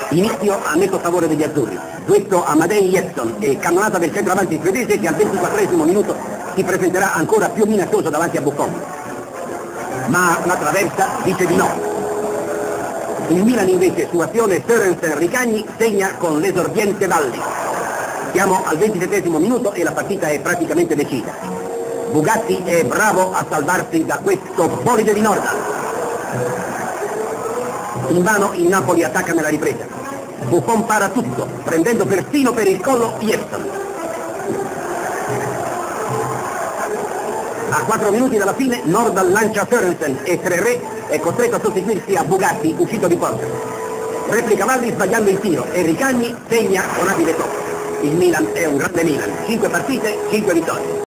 Inizio a netto favore degli azzurri. Duetto Amadei Jetson e cannonata del centravanti svedese che al 24esimo minuto si presenterà ancora più minaccioso davanti a Buffon. Ma la traversa dice di no. Il Milan invece su azione Sørensen-Ricagni segna con l'esordiente Valli. Siamo al 27esimo minuto e la partita è praticamente decisa. Bugatti è bravo a salvarsi da questo bolide di Nordal. Invano il Napoli attacca nella ripresa. Buffon para tutto, prendendo persino per il collo Jetson. A 4 minuti dalla fine Nordal lancia Sørensen e Treré è costretto a sostituirsi a Bugatti, uscito di porta. Replica Valli sbagliando il tiro e Ricagni segna con abile tocco. Il Milan è un grande Milan, 5 partite, 5 vittorie.